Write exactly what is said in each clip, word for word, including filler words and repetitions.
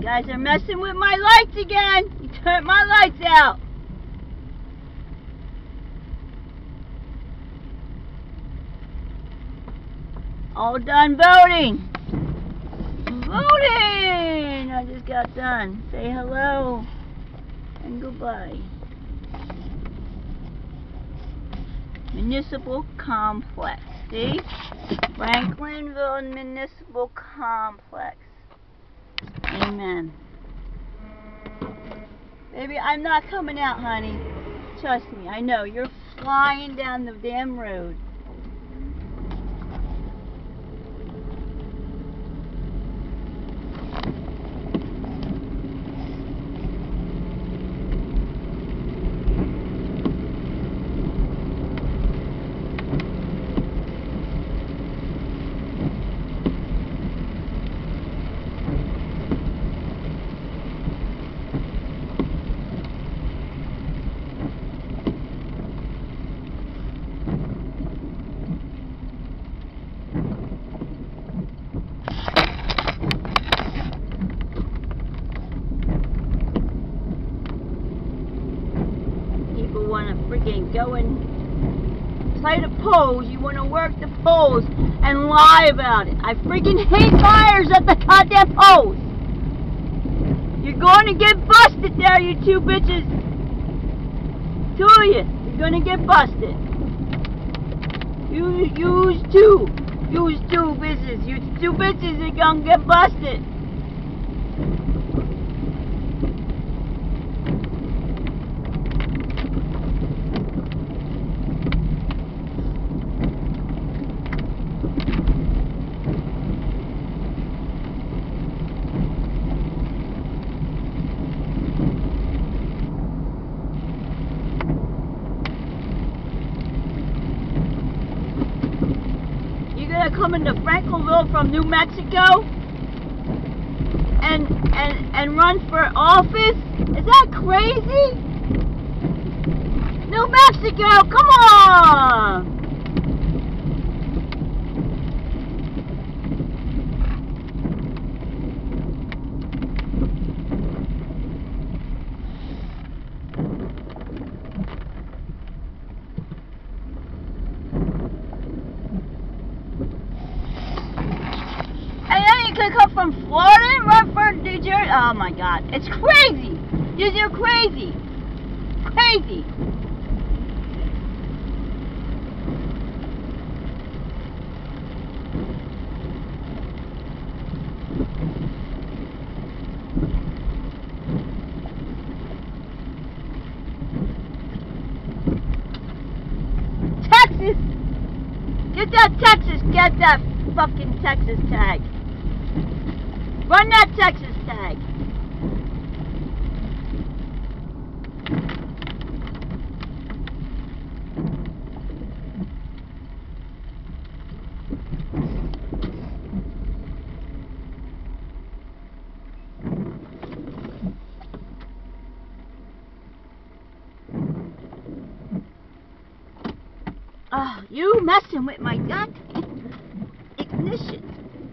guys are messing with my lights again. You turned my lights out. All done voting. Voting! I just got done. Say hello and goodbye. Municipal Complex. See? Franklinville Municipal Complex. Amen. Baby, I'm not coming out, honey. Trust me, I know. You're flying down the damn road. Want to freaking go and play the pose. You want to work the pose and lie about it. I freaking hate liars at the goddamn pose. You're going to get busted there, you two bitches. Two of you. You're going to get busted. You, use two. Use two bitches. You two bitches are going to get busted. Coming to Franklinville from New Mexico and and and run for office? Is that crazy? New Mexico, come on! Could come from Florida and run for New Jersey. Oh my God, it's crazy. These are crazy, crazy. Texas, get that Texas, get that fucking Texas tag. Run that Texas tag. Oh, you messing with my goddamn ignition.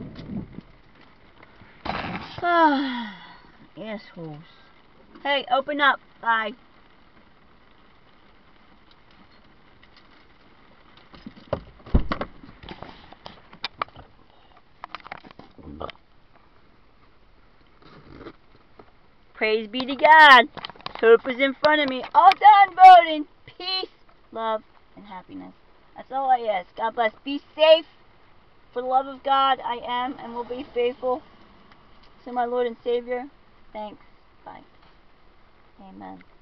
Ah, assholes. Hey, open up. Bye. Praise be to God. Hope is in front of me. All done voting. Peace, love, and happiness. That's all I ask. God bless. Be safe. For the love of God, I am and will be faithful to my Lord and Savior. Thanks. Bye. Amen.